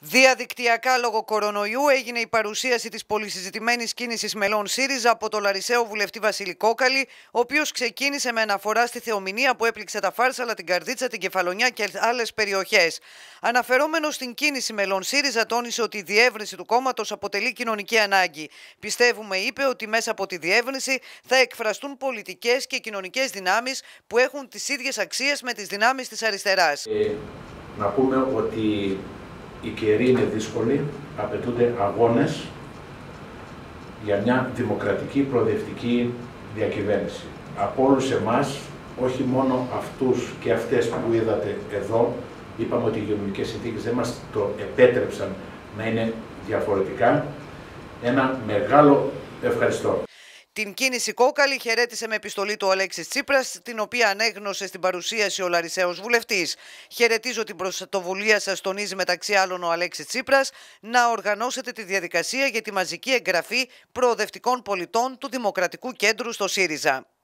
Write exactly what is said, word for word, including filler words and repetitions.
Διαδικτυακά λόγω κορονοϊού έγινε η παρουσίαση της πολυσυζητημένης κίνησης μελών ΣΥΡΙΖΑ από τον Λαρισαίο βουλευτή Βασίλη Κόκαλη, ο οποίος ξεκίνησε με αναφορά στη θεομηνία που έπληξε τα Φάρσαλα, την Καρδίτσα, την Κεφαλονιά και άλλες περιοχές. Αναφερόμενος στην κίνηση μελών ΣΥΡΙΖΑ, τόνισε ότι η διεύρυνση του κόμματος αποτελεί κοινωνική ανάγκη. Πιστεύουμε, είπε, ότι μέσα από τη διεύρυνση θα εκφραστούν πολιτικές και κοινωνικές δυνάμεις που έχουν τις ίδιες αξίες με τις δυνάμεις της αριστεράς. Ε, να πούμε ότι οι καιροί είναι δύσκολοι, απαιτούνται αγώνες για μια δημοκρατική προοδευτική διακυβέρνηση. Από όλους εμάς, όχι μόνο αυτούς και αυτές που είδατε εδώ, είπαμε ότι οι υγειονομικές συνθήκες δεν μας το επέτρεψαν να είναι διαφορετικά. Ένα μεγάλο ευχαριστώ. Την κίνηση Κόκαλη χαιρέτησε με επιστολή του Αλέξης Τσίπρας, την οποία ανέγνωσε στην παρουσίαση ο Λαρισαίος βουλευτής. «Χαιρετίζω την πρωτοβουλία σας», τονίζει μεταξύ άλλων ο Αλέξης Τσίπρας, «να οργανώσετε τη διαδικασία για τη μαζική εγγραφή προοδευτικών πολιτών του Δημοκρατικού Κέντρου στο ΣΥΡΙΖΑ».